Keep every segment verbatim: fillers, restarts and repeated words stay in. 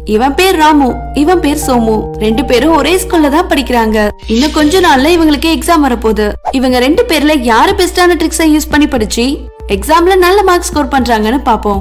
இவன் பேர் ராமு, இவன் பேர் சோமு. ரெண்டு பேரும் ஒரே ஸ்கூல்ல தான் படிக்கிறாங்க. இன்னும் கொஞ்ச நாள்ல இவங்களுக்கு எக்ஸாம் வரப்போகுது. இவங்க ரெண்டு பேர்ல யாரு பெஸ்டான ட்ரிக்ஸை யூஸ் பண்ணி படிச்சு எக்ஸாம்ல நல்ல மார்க் ஸ்கோர் பண்றாங்கன்னு பாப்போம்.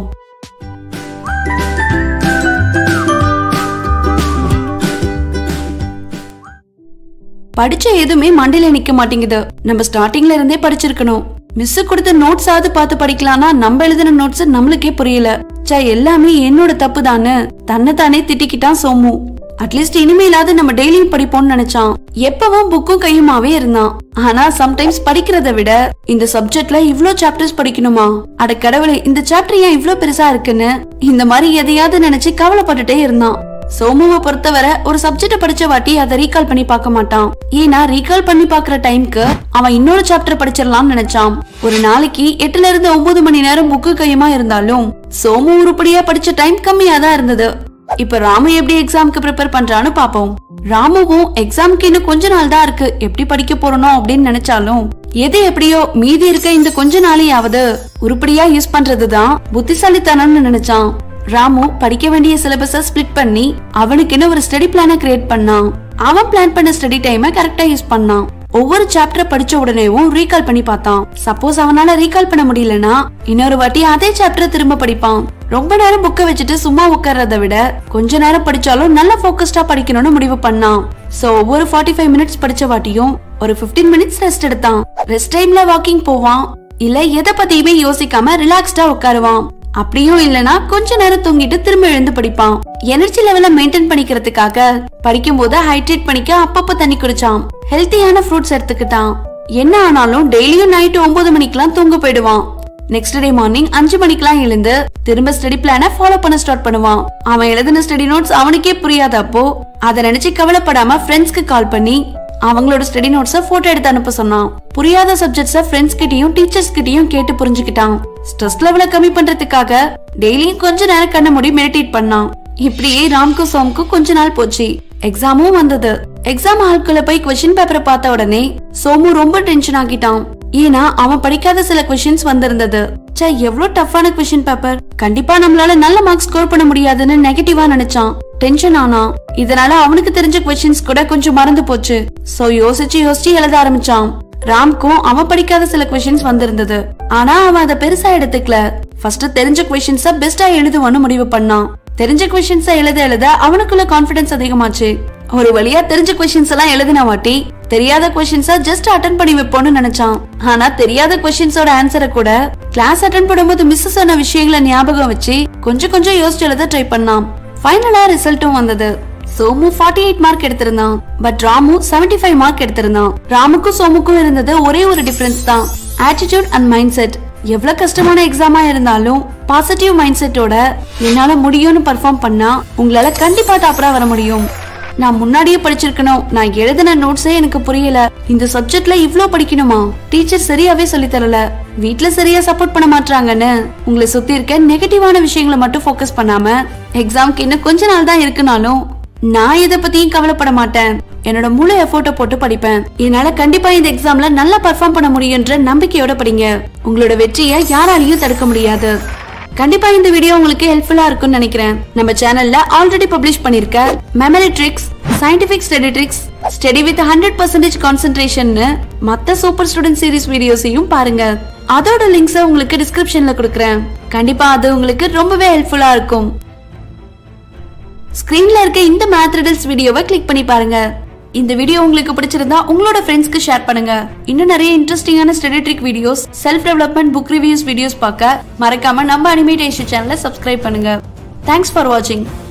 படிச்ச எதுவுமே மண்டையில நிக்க மாட்டேங்குது. நம்ம ஸ்டார்டிங்ல இருந்தே படிச்சிருக்கணும். மிஸ் கொடுத்த நோட்ஸ் ஆவது பார்த்து படிக்கலாம்னா நம்ம எழுதின நோட்ஸ் நம்மளுக்கே புரியல. சே, எல்லாமே என்னோட தப்பு தானு தன்னை தானே திட்டிக்கிட்டான் சோமு. அட்லீஸ்ட் இனிமேலாவது நம்ம டெய்லியும் படிப்போம்னு நினைச்சான். எப்பவும் புக்கும் கையுமாவே இருந்தான். ஆனா சம்டைம்ஸ் படிக்கிறத விட இந்த சப்ஜெக்ட்ல இவ்ளோ சாப்டர்ஸ் படிக்கணுமா, அட கடவுளே இந்த சாப்டர் ஏன் இவ்ளோ பெருசா இருக்குன்னு இந்த மாதிரி எதையாவது நினைச்சு கவலைப்பட்டுட்டே இருந்தான். சோமுவை பொறுத்தவரை ஒரு சப்ஜெக்ட் படிச்ச வாட்டி அதை ரீகால் பண்ணி பார்க்க மாட்டான். ஏன்னா ரீகால் பண்ணி பாக்குற டைம்க்கு அவன் இன்னொரு சாப்டர் படிச்சிடலாம்னு நினைச்சான். ஒரு நாளைக்கு எட்டுல இருந்து ஒன்பது மணி நேரம் புக்கு கையுமா இருந்தாலும் சோமு உருப்படியா படிச்ச டைம் கம்மியா தான் இருந்தது. இப்ப ராமு எப்படி எக்ஸாமுக்கு ப்ரிப்பேர் பண்றான்னு பாப்போம். ராமுவும் எக்ஸாமுக்கு இன்னும் கொஞ்ச நாள் தான் இருக்கு, எப்படி படிக்க போறோம் அப்படின்னு நினைச்சாலும் எது எப்படியோ மீதி இருக்க இந்த கொஞ்ச நாளையாவது உருப்படியா யூஸ் பண்றதுதான் புத்திசாலித்தனம்னு நினைச்சான். ராமு படிக்க வேண்டிய சிலபஸ ஸ்பிளிட் பண்ணி அவனுக்குன்னு ஒரு ஸ்டடி பிளான கிரியேட் பண்ணான். அவன் பிளான் பண்ண ஸ்டடி டைமை கரெக்டா யூஸ் பண்ணான். ஒவ்வொரு சாப்டர் படிச்ச உடனேவும் ரீகால் பண்ணி பார்த்தான். சப்போஸ் அவனால ரீகால் பண்ண முடியலன்னா இன்னொரு வாட்டி அதே சாப்டர் திரும்ப படிப்பான். ரொம்ப நேரம் புக்க வச்சுட்டு சும்மா உட்கார்றத விட கொஞ்ச நேரம் படிச்சாலும் நல்ல போக்கஸ்டா படிக்கணும்னு முடிவு பண்ணான். சோ ஒவ்வொரு ஃபார்ட்டி ஃபைவ் மினிட்ஸ் படிச்ச வாட்டியும் ஒரு பிப்டீன் மினிட்ஸ் ரெஸ்ட் எடுத்தான். ரெஸ்ட் டைம்ல வாக்கிங் போவான், இல்ல எதை பத்தியுமே யோசிக்காம ரிலாக்ஸ்டா உட்காருவான். அப்படியும் இல்லனா கொஞ்ச நேரம் தூங்கிட்டு திரும்ப எழுந்து படிப்பான். எனர்ஜி லெவலை மெயின்டைன் பண்ணிக்கிறதுக்காக படிக்கும் போது ஹைட்ரேட் பண்ணிக்க அப்பப்ப தண்ணி குடிச்சான். ஹெல்த்தியான ஃப்ரூட்ஸ் எடுத்துக்கிட்டான். என்ன ஆனாலும் டெய்லியும் நைட் ஒன்பது மணிக்கெல்லாம் தூங்க போயிடுவான். நெக்ஸ்ட் டே மார்னிங் அஞ்சு மணிக்கெல்லாம் எழுந்து திரும்ப ஸ்டடி பிளான ஃபாலோ பண்ண ஸ்டார்ட் பண்ணுவான். அவன் எழுதின ஸ்டடி நோட்ஸ் அவனுக்கே புரியாதப்போ அதை நினைச்சு கவலைப்படாம ஃப்ரெண்ட்ஸ்க்கு கால் பண்ணி அவங்களோட ஸ்டடி நோட்ஸ போட்டோ எடுத்து அனுப்ப சொன்னான். புரியாத சப்ஜெக்ட்ஸ ஃப்ரெண்ட்ஸ் கிட்டயும் டீச்சர்ஸ் கிட்டயும் கேட்டு புரிஞ்சுக்கிட்டான். ஸ்ட்ரெஸ் லெவலை கம்மி பண்றதுக்காக டெய்லியும் கொஞ்ச நேரம் கண்ண மூடி மெடிடேட் பண்ணான். இப்படியே ராம்க்கும் சோமுக்கும் கொஞ்ச நாள் போச்சு. எக்ஸாமும் வந்தது. எக்ஸாம் ஹால்குள்ள போய் கொஸ்டின் பேப்பரை பார்த்த உடனே சோமு ரொம்ப டென்ஷன் ஆகிட்டான். ஏன்னா அவன் படிக்காத சில கொஸ்டின்ஸ் வந்திருந்தது. சே, எவ்வளவு டஃப்பான கொஸ்டின் பேப்பர், கண்டிப்பா நம்மளால நல்ல மார்க் ஸ்கோர் பண்ண முடியாதுன்னு நெகட்டிவா நினைச்சான். டென்ஷன் ஆனா. இதனால அவனுக்கு தெரிஞ்ச கொஸ்டின்ஸ் கூட கொஞ்சம் மறந்து போச்சு. சோ யோசிச்சு யோசிச்சு எழுத ஆரம்பிச்சான். ராம்க்கும் அவன் படிக்காத சில கொஸ்டின்ஸ் வந்திருந்தது. ஆனா அவன் அதை பெருசா எடுத்துக்கல. ஃபர்ஸ்ட் தெரிஞ்ச கொஸ்டின்ஸ பெஸ்டா எழுதுவான்னு முடிவு பண்ணான். தெரிஞ்ச கொஸ்டின்ஸ எழுத எழுத அவனுக்குள்ள கான்பிடன்ஸ் அதிகமாச்சு. ஒரு வழியா தெரிஞ்ச கொஸ்டின்ஸ் எல்லாம் எழுதின வாட்டி தெரியாத கொஸ்டின்ஸ ஜஸ்ட் அட்டெண்ட் பண்ணி வைப்போம்னு நினைச்சான். ஆனா தெரியாத கொஸ்டின்ஸோட ஆன்சரை கூட கிளாஸ் அட்டெண்ட் பண்ணும்போது மிஸ் சொன்ன விஷயங்களை ஞாபகம் வச்சு கொஞ்சம் கொஞ்சம் யோசிச்சு எழுத ட்ரை பண்ணான். ஃபைனலா ரிசல்ட்டும் வந்தது. சோமு ஃபார்ட்டி எயிட் மார்க் எடுத்திருந்தான். But Ramu seventy five mark எடுத்திருந்தான். ராமுக்கும் சோமுக்கும் இருந்தது ஒரே ஒரு டிஃபரன்ஸ் தான், ஆட்டிடியூட் அண்ட் மைண்ட் செட். எவ்வளவு கஷ்டமான எக்ஸாமா இருந்தாலும் பாசிட்டிவ் மைண்ட் செட்டோட என்னால முடியும்னு பர்ஃபார்ம் பண்ணா உங்களால கண்டிப்பா டாப்பரா வர முடியும். நான் முன்னாடியே படிச்சிருக்கணும், நான் எழுதின நோட்ஸே எனக்கு புரியல, இந்த சப்ஜெக்ட்ல இவ்ளோ படிக்கணுமா, டீச்சர் சரியாவே சொல்லி தரல, வீட்ல சரியா சப்போர்ட் பண்ண மாட்டாங்கன்னு உங்களை சுத்தி இருக்க நெகட்டிவான விஷயங்களை மட்டும் ஃபோக்கஸ் பண்ணாம எக்ஸாம்க்கு இன்னும் கொஞ்ச நாள் தான் இருக்குனாலும் நான் இதை பத்தியும் கவலைப்பட மாட்டேன். என்னோட முழு எஃபோர்ட்டை போட்டு படிப்பேன். என்னால கண்டிப்பா இந்த எக்ஸாம்ல நல்லா பர்ஃபார்ம் பண்ண முடியும்ன்ற நம்பிக்கையோட படிங்க. உங்களோட வெற்றியை யாராலையும் தடுக்க முடியாது. கண்டிப்பா இந்த வீடியோ உங்களுக்கு ஹெல்ப்ஃபுல்லா இருக்கும்னு நினைக்கிறேன். நம்ம சேனல்ல ஆல்ரெடி பப்ளிஷ் பண்ணிருக்க memory tricks, scientific study tricks, study with hundred percentage concentration மத்த சூப்பர் ஸ்டூடெண்ட் சீரிஸ் வீடியோஸையும் பாருங்க. அதோட லிங்க்ஸை உங்களுக்கு டிஸ்கிரிப்ஷன்ல கொடுக்குறேன். கண்டிப்பா அது உங்களுக்கு ரொம்பவே ஹெல்ப்ஃபுல்லா இருக்கும். ஸ்கிரீன்ல இருக்க இந்த மேத் ரிடல்ஸ் வீடியோவை கிளிக் பண்ணி பாருங்க. இந்த வீடியோ உங்களுக்கு பிடிச்சிருந்தா உங்களோட ஃப்ரெண்ட்ஸ்க்கு ஷேர் பண்ணுங்க. இன்னும் நிறைய இன்ட்ரெஸ்டிங்கான study trick videos, self development book reviews videos பார்க்க மறக்காம நம்ம அனிமேட் ஐஷு சேனலை சப்ஸ்கிரைப் பண்ணுங்க. தேங்க்ஸ் ஃபார் வாட்சிங்.